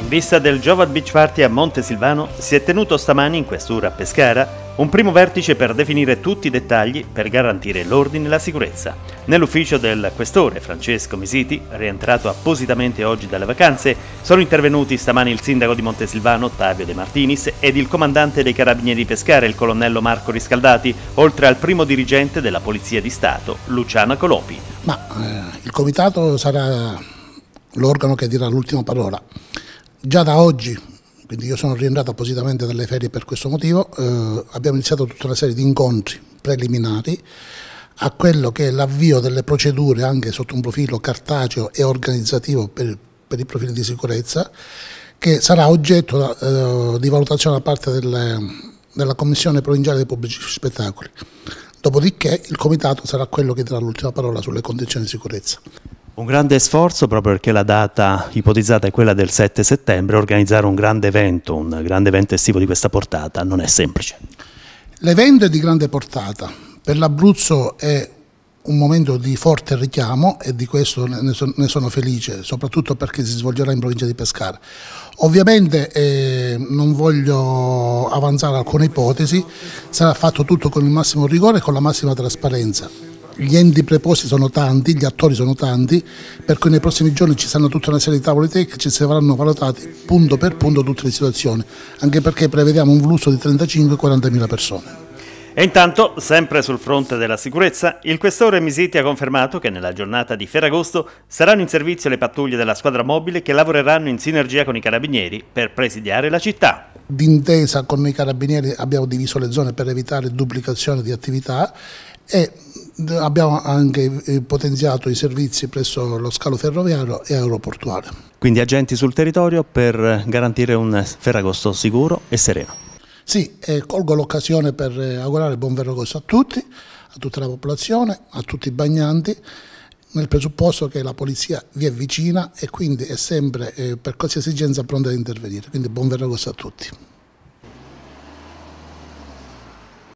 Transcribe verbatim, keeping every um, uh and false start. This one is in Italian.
In vista del Jovad Beach Party a Montesilvano si è tenuto stamani in questura a Pescara un primo vertice per definire tutti i dettagli per garantire l'ordine e la sicurezza. Nell'ufficio del questore Francesco Misiti, rientrato appositamente oggi dalle vacanze, sono intervenuti stamani il sindaco di Montesilvano Ottavio De Martinis ed il comandante dei Carabinieri di Pescara, il colonnello Marco Riscaldati, oltre al primo dirigente della Polizia di Stato, Luciana Colopi. Ma eh, il comitato sarà l'organo che dirà l'ultima parola. Già da oggi, quindi io sono rientrato appositamente dalle ferie per questo motivo, eh, abbiamo iniziato tutta una serie di incontri preliminari a quello che è l'avvio delle procedure anche sotto un profilo cartaceo e organizzativo per, per i profili di sicurezza, che sarà oggetto eh, di valutazione da parte delle, della Commissione Provinciale dei Pubblici Spettacoli. Dopodiché il comitato sarà quello che darà l'ultima parola sulle condizioni di sicurezza. Un grande sforzo proprio perché la data ipotizzata è quella del sette settembre, organizzare un grande evento, un grande evento estivo di questa portata non è semplice. L'evento è di grande portata, per l'Abruzzo è un momento di forte richiamo e di questo ne sono, ne sono felice, soprattutto perché si svolgerà in provincia di Pescara. Ovviamente eh, non voglio avanzare alcune ipotesi, sarà fatto tutto con il massimo rigore e con la massima trasparenza. Gli enti preposti sono tanti, gli attori sono tanti, per cui nei prossimi giorni ci saranno tutta una serie di tavoli tecnici, si saranno valutati punto per punto tutte le situazioni, anche perché prevediamo un flusso di trentacinque quarantamila persone. E intanto, sempre sul fronte della sicurezza, il questore Misiti ha confermato che nella giornata di Ferragosto saranno in servizio le pattuglie della squadra mobile che lavoreranno in sinergia con i carabinieri per presidiare la città. D'intesa con i carabinieri abbiamo diviso le zone per evitare duplicazione di attività e abbiamo anche potenziato i servizi presso lo scalo ferroviario e aeroportuale. Quindi agenti sul territorio per garantire un Ferragosto sicuro e sereno. Sì, eh, colgo l'occasione per augurare buon Ferragosto a tutti, a tutta la popolazione, a tutti i bagnanti, nel presupposto che la polizia vi è vicina e quindi è sempre eh, per qualsiasi esigenza pronta ad intervenire. Quindi buon Ferragosto a tutti.